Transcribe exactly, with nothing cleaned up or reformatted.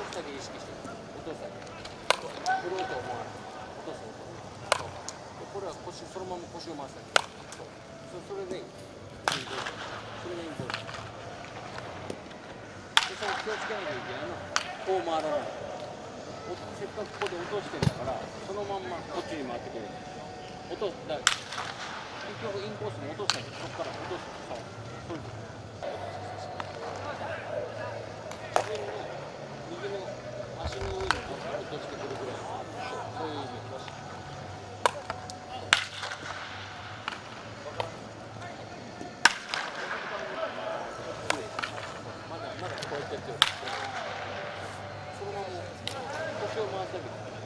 つだけ意識して落とすだけ。振ろうと思わない。落とす落とす。そう。これは腰、そのまま腰を回すだけ。そう。それでいい。それがインポーズ。で、それ気をつけなきゃいけないのは、こう回らない。せっかくここで落としてるんだから、そのまんまこっちに回ってくる。落とす。だ結局インコースも落とすんだけど、そこから落とす。そう。そういうこと。自分の右の足の上に落としてくるぐらい。そういう意味だし。まだまだこうやってやってる。そのまま腰を回すだけ。